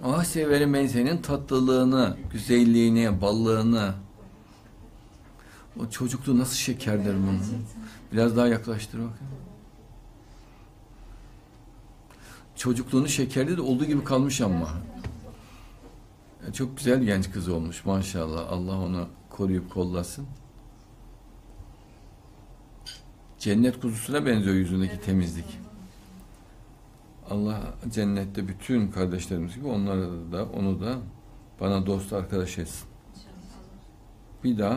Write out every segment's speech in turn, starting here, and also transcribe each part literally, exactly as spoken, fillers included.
Ah severim ben senin tatlılığını, güzelliğini, ballığını. O çocukluğu nasıl şekerdir bunun. Biraz daha yaklaştır bakayım. Çocukluğunu şekerli de olduğu gibi kalmış ama. Çok güzel genç kız olmuş maşallah. Allah onu koruyup kollasın. Cennet kuzusuna benziyor yüzündeki temizlik. Allah cennette bütün kardeşlerimiz gibi onları da onu da bana dost arkadaş etsin. Bir daha.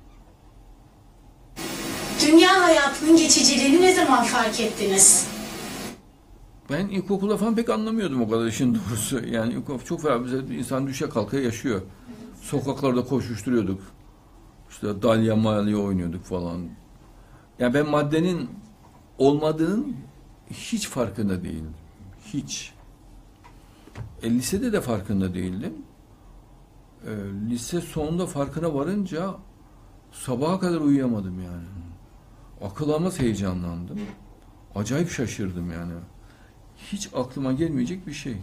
Dünya hayatının geçiciliğini ne zaman fark ettiniz? Ben ilkokulda falan pek anlamıyordum o kadar işin doğrusu. Yani ilkokul çok fena bize insan düşe kalka yaşıyor. Sokaklarda koşuşturuyorduk. İşte dalya malya oynuyorduk falan. Yani ben maddenin olmadığının hiç farkında değildim. Hiç. E, lisede de farkında değildim. E, lise sonunda farkına varınca sabaha kadar uyuyamadım yani. Akıl almaz heyecanlandım. Acayip şaşırdım yani. Hiç aklıma gelmeyecek bir şey.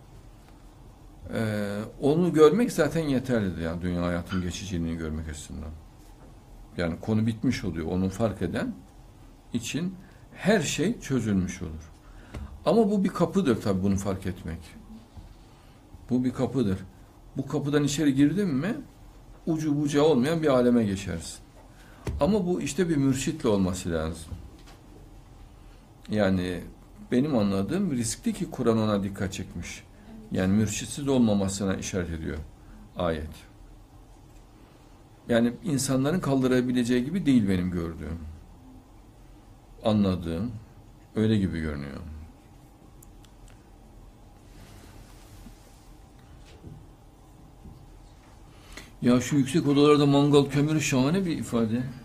Ee, onu görmek zaten yeterlidir yani dünya hayatının geçiciliğini görmek açısından. Yani konu bitmiş oluyor. Onu fark eden için her şey çözülmüş olur. Ama bu bir kapıdır tabii bunu fark etmek. Bu bir kapıdır. Bu kapıdan içeri girdin mi ucu bucağı olmayan bir aleme geçersin. Ama bu işte bir mürşitle olması lazım. Yani benim anladığım riskli ki Kur'an ona dikkat çekmiş. Yani mürşitsiz olmamasına işaret ediyor ayet. Yani insanların kaldırabileceği gibi değil benim gördüğüm. Anladığım öyle gibi görünüyor. Ya şu yüksek odalarda mangal kömürü şahane bir ifade.